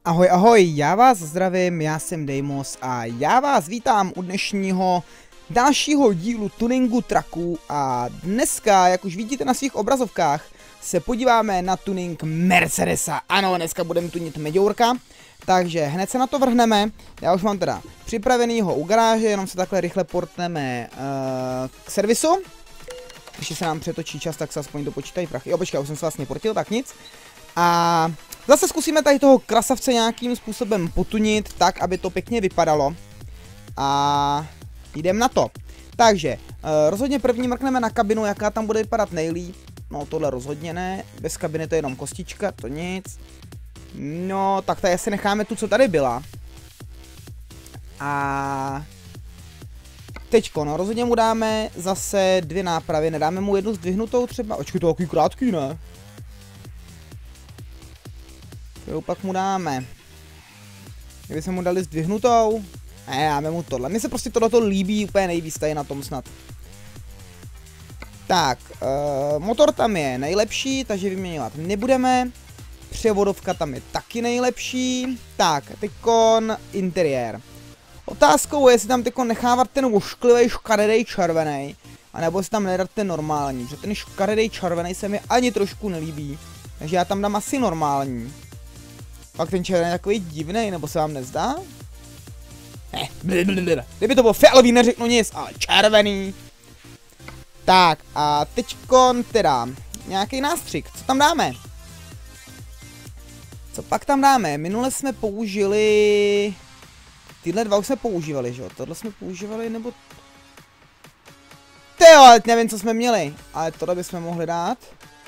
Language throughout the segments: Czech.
Ahoj, ahoj, já vás zdravím, já jsem Deimos a já vás vítám u dnešního dalšího dílu tuningu traků a dneska, jak už vidíte na svých obrazovkách, se podíváme na tuning Mercedesa. Ano, dneska budeme tunit Meďourka, takže hned se na to vrhneme. Já už mám teda připravenýho u garáže, jenom se takhle rychle portneme k servisu. Když se nám přetočí čas, tak se aspoň dopočítají prachy. Jo, počkej, už jsem se vlastně portil, tak nic. A zase zkusíme tady toho krasavce nějakým způsobem potunit, tak, aby to pěkně vypadalo. A jdem na to. Takže, rozhodně první mrkneme na kabinu, jaká tam bude vypadat nejlíp. No, tohle rozhodně ne. Bez kabiny to je jenom kostička, to nic. No, tak tady asi necháme tu, co tady byla. A teďko, no, rozhodně mu dáme zase dvě nápravy. Nedáme mu jednu zdvihnutou třeba. Očkej, to je takový krátký, ne? Jo, pak mu dáme. Kdyby se mu dali zdvihnutou. Ne, dáme mu tohle. Mně se prostě tohleto líbí úplně nejvíc tady na tom snad. Tak, motor tam je nejlepší, takže vyměňovat nebudeme. Převodovka tam je taky nejlepší. Tak, teďkon interiér. Otázkou je, jestli tam teďkon nechávat ten ošklivý škaredej červený, anebo si tam nedat ten normální, protože ten škaredej červený se mi ani trošku nelíbí. Takže já tam dám asi normální. Pak ten červený je takový divný, nebo se vám nezdá? Kdyby to bylo fialový, neřeknu nic, ale červený. Tak a teďkon teda nějaký nástřik, co tam dáme? Co pak tam dáme? Minule jsme použili... Tyhle dva už jsme používali, že jo? Tohle jsme používali, nebo... Tyjo, ale nevím, co jsme měli, ale tohle bychom mohli dát.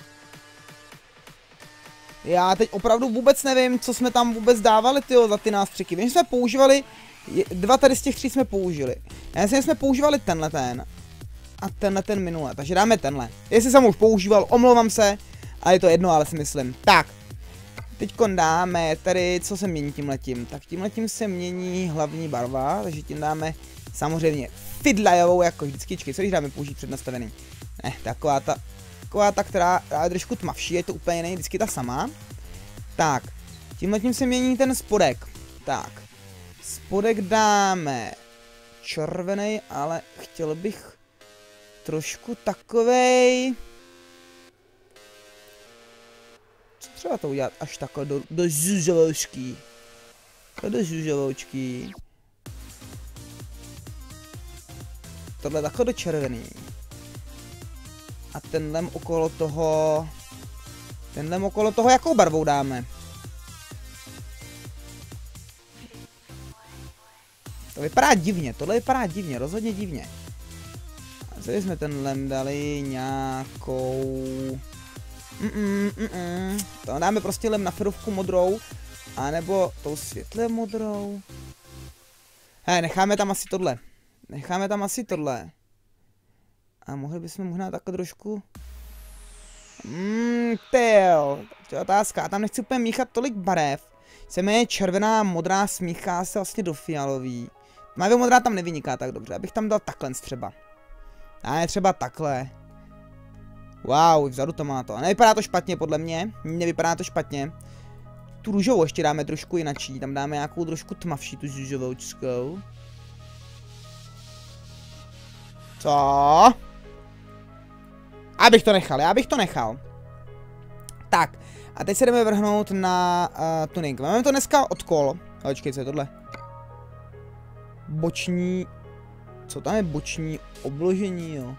Já teď opravdu vůbec nevím, co jsme tam vůbec dávali, tyjo, za ty nástřiky. Vím, že jsme používali, dva tady z těch tří jsme použili. Já myslím, že jsme používali tenhle ten. A tenhle ten minule, takže dáme tenhle. Jestli jsem už používal, omlouvám se, ale je to jedno, ale si myslím. Tak, teďkon dáme tady, co se mění tímhletím. Tak tímhletím se mění hlavní barva, takže tím dáme samozřejmě fidlajovou, jako vždycky, co když dáme použít přednastavený. Ne, taková ta, která je trošku tmavší, je to úplně nej, vždycky ta sama. Tak, tímhletím se mění ten spodek. Tak, spodek dáme červený, ale chtěl bych trošku takovej... Co třeba to udělat až takhle do žuželoučky. Do žuželoučky. Tohle takhle do červený. A tenhle okolo toho jakou barvou dáme? To vypadá divně, tohle vypadá divně, rozhodně divně. A zde jsme tenhle dali nějakou... To dáme prostě lem na ferovku modrou, anebo tou světle modrou. Hej, necháme tam asi tohle. Necháme tam asi tohle. A mohli bychom možná takhle trošku... Tyjo, to je otázka. A tam nechci úplně míchat tolik barev. Se mi je červená, modrá, smíchá se vlastně do fialový. Tmavě modrá tam nevyniká tak dobře, abych tam dal takhle třeba. A ne třeba takhle. Wow, vzadu to má to. A nevypadá to špatně podle mě. Nevypadá to špatně. Tu růžovou ještě dáme trošku jinačí. Tam dáme nějakou trošku tmavší, tu růžovoučkou. Co? Já bych to nechal. Tak, a teď se jdeme vrhnout na tuning. Máme to dneska od kol. Počkej, co je tohle? Boční... Co tam je boční obložení, jo?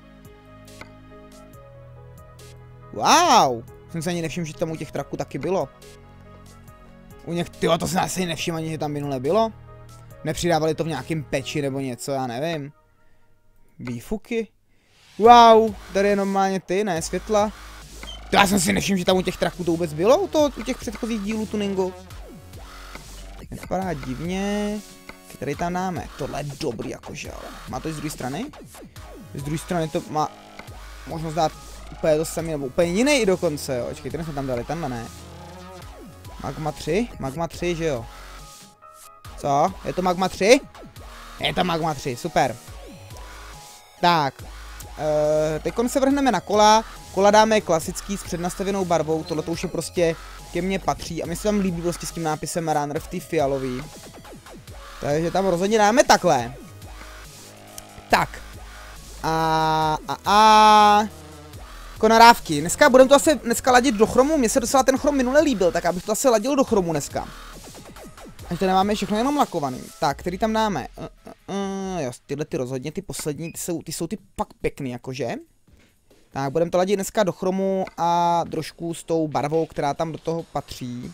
Wow! Jsem se ani nevšiml, že tam u těch traků taky bylo. U něch... Tyjo, to jsem asi nevšiml ani, že tam minule bylo. Nepřidávali to v nějakým peči nebo něco, já nevím. Výfuky. Wow, tady je normálně ty, ne, světla. Já jsem si nevšiml, že tam u těch traků to vůbec bylo, u těch předchozích dílů tuningu. Vypadá divně. Tady tam dáme, tohle je dobrý jakože, ale má to i z druhé strany? Z druhé strany to má možnost dát úplně to samý, nebo úplně jiný i dokonce, jo. Počkej, ten jsme tam dali, tenhle ne. Magma 3? Magma 3, že jo. Co? Je to Magma 3? Je to Magma 3, super. Tak. Teď se vrhneme na kola. Kola dáme klasický s přednastavenou barvou. Tohle to už je prostě ke mně patří a mi se tam líbí prostě s tím nápisem Runner v té fialový. Takže tam rozhodně dáme takhle. Tak. Konarávky. Dneska budeme to asi ladit do chromu. Mně se docela ten chrom minule líbil, tak abych to asi ladil do chromu dneska. Až to nemáme všechno jenom lakovaný. Tak, který tam dáme? Jo, tyhle ty rozhodně, ty poslední, ty jsou ty pak pěkný, jakože. Tak, budeme to ladit dneska do chromu a trošku s tou barvou, která tam do toho patří.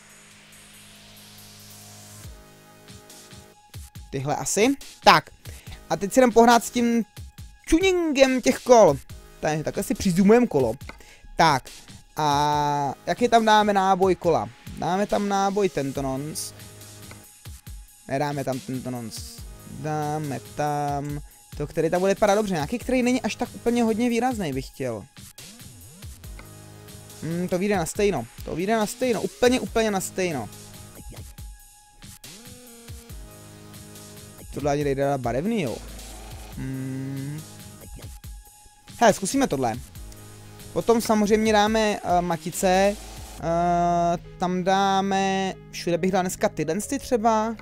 Tyhle asi. Tak. A teď si jdem pohrát s tím tuningem těch kol. Takže takhle si přizumujeme kolo. Tak. A jaký tam dáme náboj kola? Dáme tam náboj Tentonons. Nedáme tam Tentonons. Dáme tam to, který tam bude vypadat dobře. Nějaký, který není až tak úplně hodně výrazný, bych chtěl. To vyjde na stejno. To vyjde na stejno. Úplně na stejno. Tohle ani nejde dát barevný, jo. Hele, zkusíme tohle. Potom samozřejmě dáme matice. Tam dáme... Všude bych dal dneska tyhle třeba.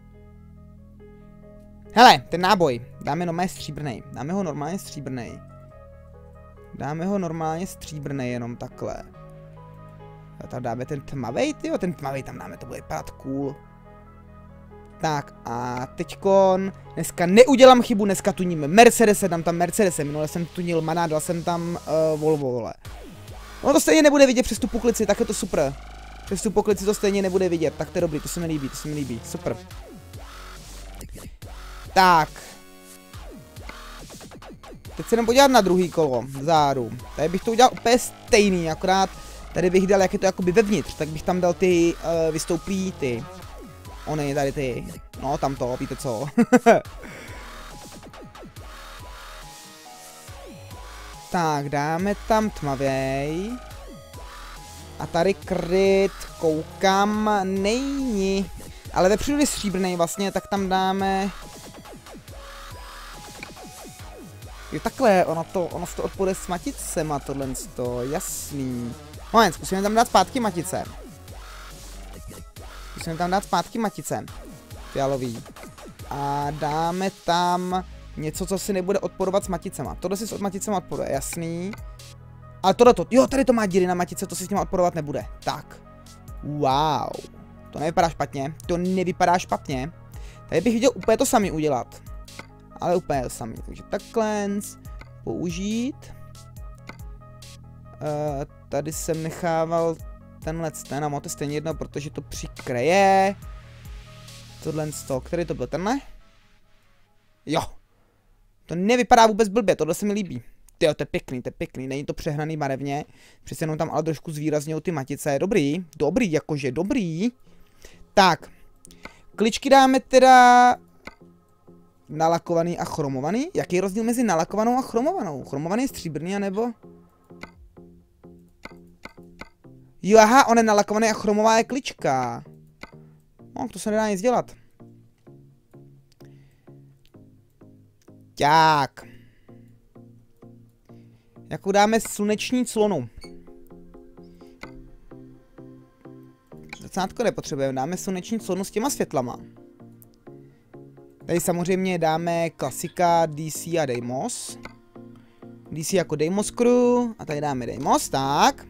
Hele, ten náboj. Dáme normálně stříbrnej. Dáme ho normálně stříbrnej. Dáme ho normálně stříbrnej, jenom takhle. A tam dáme ten tmavej, tyjo, ten tmavej tam dáme, to bude vypadat cool. Tak a teďkon, dneska neudělám chybu, dneska tuníme Mercedese, dám tam Mercedese, minule jsem tunil Mana, dal jsem tam Volvo, vole. No to stejně nebude vidět přes tu puklici, tak je to super. Přes tu puklici to stejně nebude vidět, tak to je dobrý, to se mi líbí, super. Tak. Teď se jdem podívat na druhý kolo, vzadu. Tady bych to udělal úplně stejný, akorát tady bych dal, jak je to jakoby vevnitř, tak bych tam dal ty vystouplý ty. Ony, tady ty. No, tam to, víte co. Tak, dáme tam tmavěj. A tady kryt, koukám, není. Ale vepředu je stříbrnej vlastně, tak tam dáme... Jo, takhle, ono to odpojde s maticema, tohle to, jasný. Moment, zkusíme tam dát zpátky matice. Musíme tam dát zpátky matice. Fialový. A dáme tam něco, co si nebude odporovat s maticema. Tohle si s maticema odporuje, jasný. Ale tohleto, jo, tady to má díry na matice, to si s tím odporovat nebude. Tak. Wow. To nevypadá špatně. To nevypadá špatně. Tady bych viděl úplně to samý udělat. Ale úplně to samý. Takže takhle použít. Tady jsem nechával tenhle ten, a to stejně jedno, protože to přikryje. Tohle sto, který to byl, tenhle? Jo. To nevypadá vůbec blbě, tohle se mi líbí. Tyjo, to je pěkný, není to přehraný barevně. Přece jenom tam ale trošku zvýrazňují ty matice. Dobrý, jakože dobrý. Tak. Kličky dáme teda nalakovaný a chromovaný. Jaký je rozdíl mezi nalakovanou a chromovanou? Chromovaný je stříbrný, anebo? Jo, aha, on je nalakovaný a chromová je klička. No, to se nedá nic dělat. Tak. Jakou dáme sluneční clonu? Zrcátko nepotřebujeme, dáme sluneční clonu s těma světlama. Tady samozřejmě dáme klasika DC a Deimos. DC jako Deimos Crew a tady dáme Deimos, tak.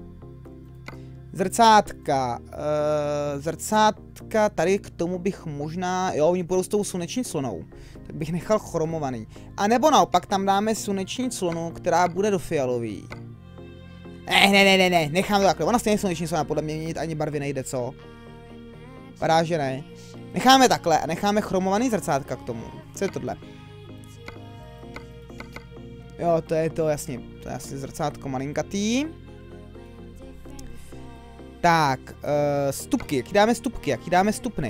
Zrcátka. Zrcátka, tady k tomu bych možná, jo, oni budou s tou sluneční clonou. Tak bych nechal chromovaný. A nebo naopak tam dáme sluneční clonu, která bude do fialový. Ne, nechám to takhle. Ona stejně sluneční clona, podle mě měnit ani barvy nejde, co? Vypadá, že ne. Necháme takhle a necháme chromovaný zrcátka k tomu. Co je tohle? Jo, to je to, jasně. To je asi zrcátko malinkatý. Tak, stupky, jaký dáme stupny?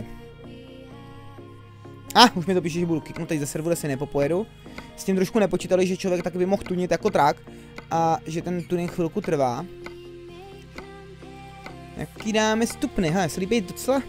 Už mi to píše, že budu kiknutý ze serveru, si nepopojedu. S tím trošku nepočítali, že člověk taky by mohl tunit jako trak a že ten tuning chvilku trvá. Jaký dáme stupny? Hele, se líbí docela.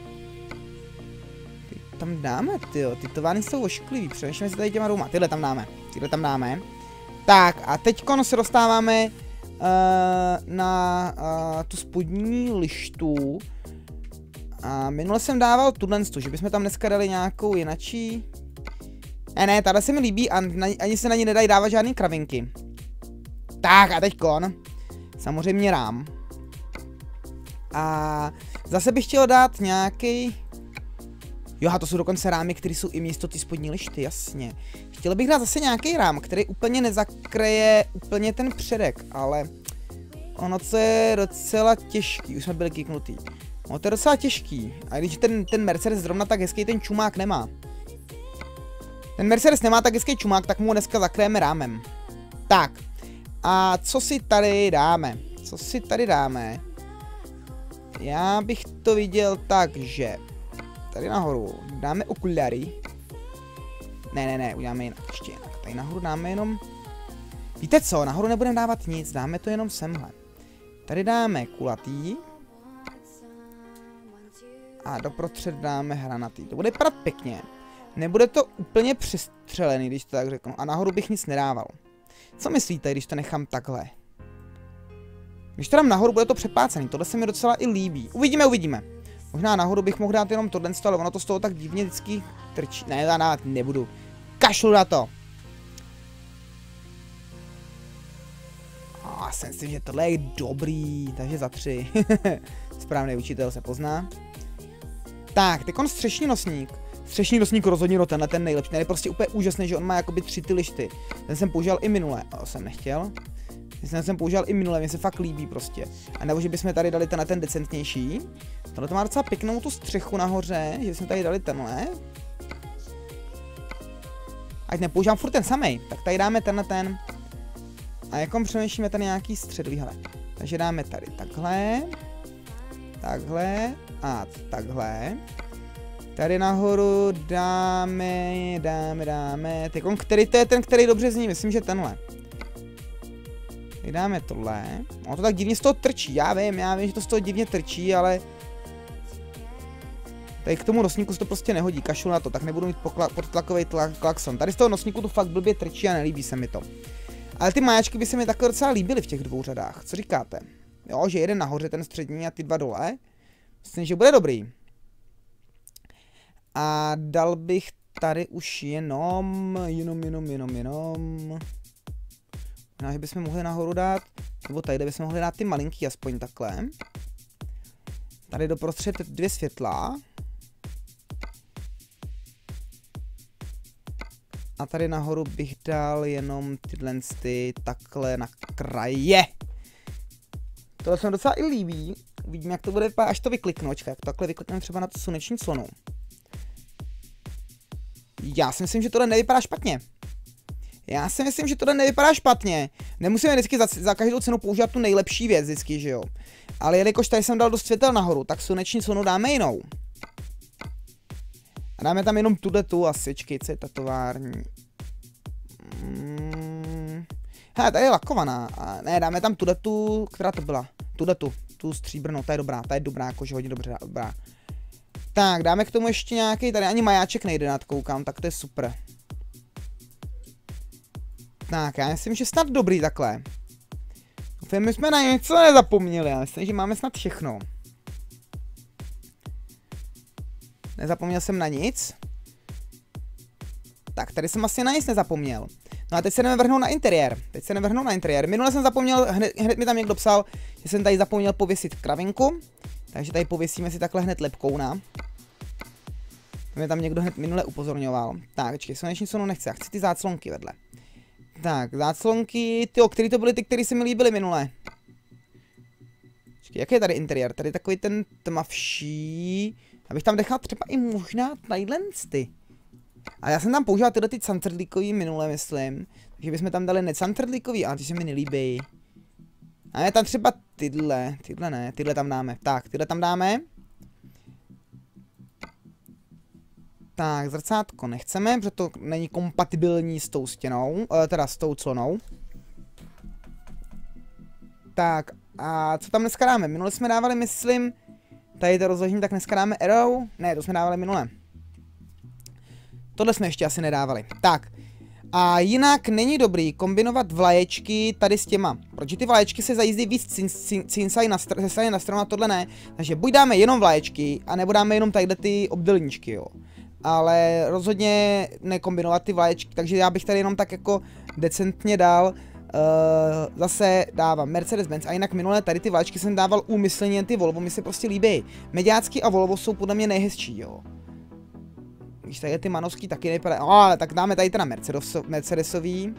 Ty tam dáme, tyjo, ty továrny jsou ošklivý, přemýšlíme si tady těma růma. Tyhle tam dáme. Tak a teďkon se dostáváme na tu spodní lištu. A minule jsem dával tuhle, že bychom tam dneska dali nějakou jinačí. Ne, tahle se mi líbí a ani se na ní nedají dávat žádný kravinky. Tak a teďkon. Samozřejmě rám. A zase bych chtěl dát nějaký. Jo, a to jsou dokonce rámy, které jsou i místo ty spodní lišty, jasně. Chtěl bych dát zase nějaký rám, který úplně nezakryje úplně ten předek, ale ono to je docela těžký, už jsme byli kýknutý. No to je docela těžký, a když ten Mercedes zrovna tak hezký ten čumák nemá. Ten Mercedes nemá tak hezký čumák, tak mu ho dneska zakryjeme rámem. Tak, a co si tady dáme? Co si tady dáme? Já bych to viděl tak, že tady nahoru dáme okulary. Ne, uděláme jinak, ještě jinak. Tady nahoru dáme jenom. Víte co, nahoru nebudeme dávat nic, dáme to jenom semhle. Tady dáme kulatý. A doprostřed dáme hranatý. To bude vypadat pěkně. Nebude to úplně přestřelený, když to tak řeknu. A nahoru bych nic nedával. Co myslíte, když to nechám takhle? Když to dám nahoru, bude to přepácený. Tohle se mi docela i líbí. Uvidíme. Možná nahoru bych mohl dát jenom tohle, ale ono to z toho tak divně vždycky trčí. Ne, já dávat nebudu. Kašlu na to. Já si myslím, že tohle je dobrý. Takže za 3. Správný učitel se pozná. Tak, teď on střešní nosník. Střešní nosník rozhodně do tenhle ten nejlepší. Ten je prostě úplně úžasný, že on má jakoby 3 ty lišty. Ten jsem používal i minule. To jsem nechtěl. Ten jsem používal i minule, mně se fakt líbí prostě. A nebo že bychom tady dali ten decentnější. Tohle to má docela pěknou tu střechu nahoře, že bychom tady dali tenhle. Ať nepoužívám furt ten samej, tak tady dáme tenhle ten. A jakom přemýšlíme tady nějaký střed, hele. Takže dáme tady takhle. Takhle. A takhle. Tady nahoru dáme. Teď který to je ten, který dobře zní, myslím, že tenhle. Teď dáme tohle. No to tak divně z toho trčí, já vím, že to z toho divně trčí, ale tady k tomu nosníku se to prostě nehodí, kašlu na to, tak nebudu mít podtlakový klakson. Tady z toho nosníku to fakt blbě trčí a nelíbí se mi to. Ale ty majáčky by se mi takhle docela líbily v těch 2 řadách, co říkáte? Jo, že jeden nahoře, ten střední a ty 2 dole. Myslím, že bude dobrý. A dal bych tady už jenom. Možná, že bychom mohli nahoru dát, nebo tady bychom mohli dát ty malinký, aspoň takhle. Tady doprostřed 2 světla. A tady nahoru bych dal jenom tyhle takhle na kraje. Tohle se mi docela i líbí. Uvidíme, jak to bude vypadat, až to vykliknu. Jak to takhle vyklikneme třeba na tu sluneční clonu. Já si myslím, že tohle nevypadá špatně. Nemusíme vždycky za každou cenu používat tu nejlepší věc vždycky, že jo. Ale jelikož tady jsem dal dost světel nahoru, tak sluneční clonu dáme jinou. A dáme tam jenom tu a svěčky, co je tatovární. Hele, tady je lakovaná. A ne, dáme tam tu, která to byla. Tu stříbrnou, ta je dobrá, jakože hodně dobrá. Tak, dáme k tomu ještě nějaký, tady ani majáček nejde nad, koukám, tak to je super. Tak, já myslím, že snad dobrý takhle. My jsme na něco nezapomněli, já myslím, že máme snad všechno. Nezapomněl jsem na nic. Tak, tady jsem asi na nic nezapomněl. No a teď se jdeme vrhnout na interiér. Minule jsem zapomněl, hned mi tam někdo psal, že jsem tady zapomněl pověsit kravinku. Takže tady pověsíme si takhle hned lepkouna. Mě tam někdo hned minule upozorňoval. Tak, počkej, sluneční clonu nechci, já chci ty záclonky vedle. Tak, záclonky, který to byly ty, které se mi líbily minule. Počkej, jaký je tady interiér? Tady takový ten tmavší. Abych tam nechal třeba i možná ty. A já jsem tam používal tyhle ty cantrdlíkový minule, myslím. Takže bychom tam dali necantrdlíkový, ale ty se mi nelíbí. A je tam třeba tyhle ne, tyhle tam dáme. Tak, tyhle tam dáme. Tak, zrcátko nechceme, protože to není kompatibilní s tou stěnou, teda s tou clonou. Tak, a co tam dneska dáme? Minule jsme dávali, myslím, tady to rozložení, tak dneska dáme arrow. Ne, to jsme dávali minule. Tohle jsme ještě asi nedávali. Tak, A jinak není dobrý kombinovat vlaječky tady s těma. Protože ty vlaječky se za jízdy víc cinsají na stranu a tohle ne. Takže buď dáme jenom vlaječky, anebo dáme jenom tadyhle ty obdélníčky, jo. Ale rozhodně nekombinovat ty vlaječky, takže já bych tady jenom tak jako decentně dal. Zase dávám Mercedes-Benz a jinak minulé tady ty vlaječky jsem dával úmyslně, ty Volvo mi se prostě líbí. Mediácky a Volvo jsou podle mě nejhezčí, jo. Když tady ty manovský taky nevypadají, ale tak dáme tady teda Mercedesový.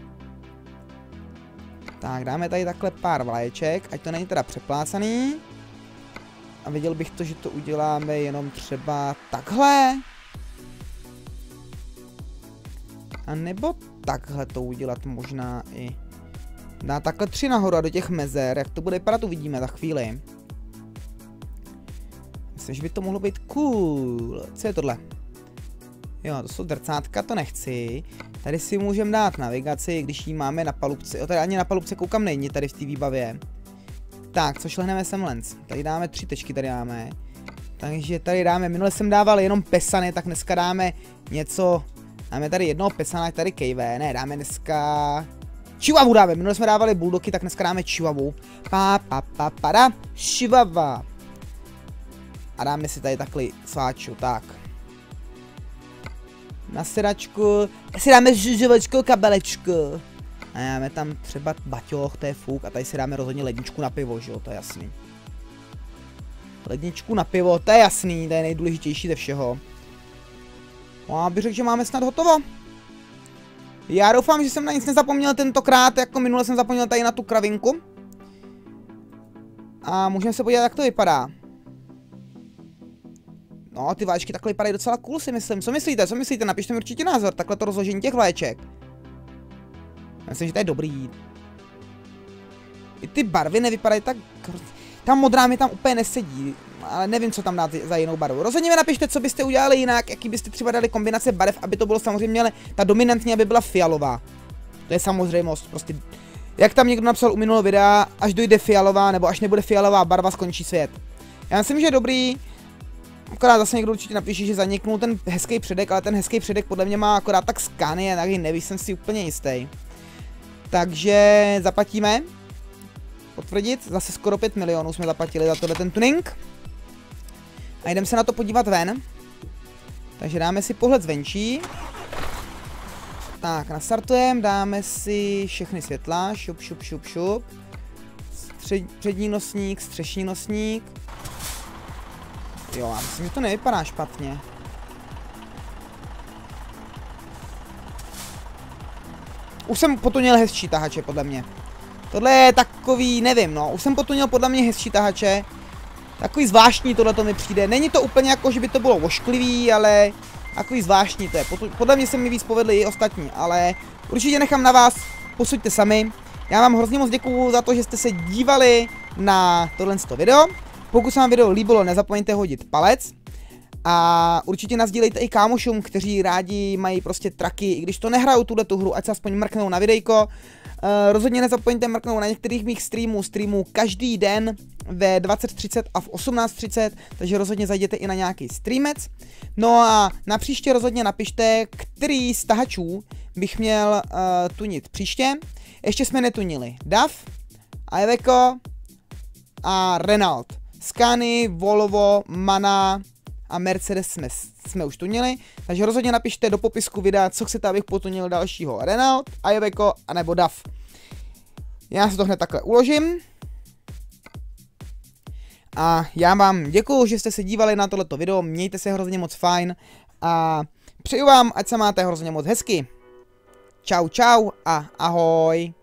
Tak dáme tady takhle pár vlaječek, ať to není teda přeplácaný. A viděl bych to, že to uděláme jenom třeba takhle. A nebo takhle to udělat možná i. Dá takhle 3 nahoru a do těch mezer, jak to bude vypadat, uvidíme za chvíli. Myslím, že by to mohlo být cool. Co je tohle? Jo, to jsou drcátka, to nechci. Tady si můžeme dát navigaci, když ji máme na palubce. Jo, tady ani na palubce koukám není tady v té výbavě. Tak, co šlehneme sem lens. Tady dáme 3 tečky, tady dáme. Takže tady dáme, minule jsem dával jenom pesany, tak dneska dáme něco. Dáme tady jednoho pesana, tady kejve, ne, dáme dneska... Chihuahu dáme, minule jsme dávali bulldogy, tak dneska dáme chihuahu. Pada, chihuahua. A dáme si tady takhle sváču, tak. Na sedačku, si dáme žužovačku, kabelečku. A dáme tam třeba baťoch, to je fuk, a tady si dáme rozhodně ledničku na pivo, že jo, to je jasný. Ledničku na pivo, to je jasný, to je nejdůležitější ze všeho. No a bych řekl, že máme snad hotovo. Já doufám, že jsem na nic nezapomněl tentokrát, jako minule jsem zapomněl tady na tu kravinku. A můžeme se podívat, jak to vypadá. No, ty vlaječky takhle vypadají docela cool, si myslím. Co myslíte? Co myslíte? Napište mi určitě názor. Takhle to rozložení těch vlaječek. Myslím, že to je dobrý. I ty barvy nevypadají tak... Ta modrá mi tam úplně nesedí. Ale nevím, co tam dát za jinou barvu. Rozhodně mi napište, co byste udělali jinak, jaký byste třeba dali kombinace barev, aby to bylo samozřejmě, ale ta dominantní, aby byla fialová. To je samozřejmost. Prostě, jak tam někdo napsal u minulého videa, až dojde fialová, nebo až nebude fialová barva, skončí svět. Já myslím, že je dobrý. Akorát zase někdo určitě napíše, že zaniknul ten hezký předek, ale ten hezký předek podle mě má akorát tak Scania, tak nevím, jsem si úplně jistý. Takže zaplatíme. Potvrdit, zase skoro 5 milionů jsme zaplatili za tohle ten tuning. A jdeme se na to podívat ven. Takže dáme si pohled zvenčí. Tak, nastartujeme, dáme si všechny světla, šup, šup, šup, šup. Přední nosník, střešní nosník. Jo, já myslím, že to nevypadá špatně. Už jsem potunil hezčí tahače, podle mě. Tohle je takový, nevím, no. Už jsem potunil podle mě hezčí tahače. Takový zvláštní tohleto mi přijde. Není to úplně jako, že by to bylo ošklivý, ale takový zvláštní to je. Podle mě se mi víc povedli i ostatní, ale určitě nechám na vás, posuďte sami. Já vám hrozně moc děkuju za to, že jste se dívali na tohle video. Pokud se vám video líbilo, nezapomeňte hodit palec. A určitě nasdílejte i kámošům, kteří rádi mají prostě traky, i když to nehrajou tuhletu hru, ať se aspoň mrknou na videjko. Rozhodně nezapomeňte mrknout na některých mých streamů každý den ve 20:30 a v 18:30, takže rozhodně zajděte i na nějaký streamec. No a na příště rozhodně napište, který z tahačů bych měl tunit příště. Ještě jsme netunili DAF, Iveco a Renault. Scania, Volvo, Mana a Mercedes jsme už tunili, takže rozhodně napište do popisku videa, co chcete, abych potunil dalšího. Renault, Iveco a nebo DAF. Já si to hned takhle uložím. A já vám děkuju, že jste se dívali na tohleto video, mějte se hrozně moc fajn a přeju vám, ať se máte hrozně moc hezky. Čau čau a ahoj.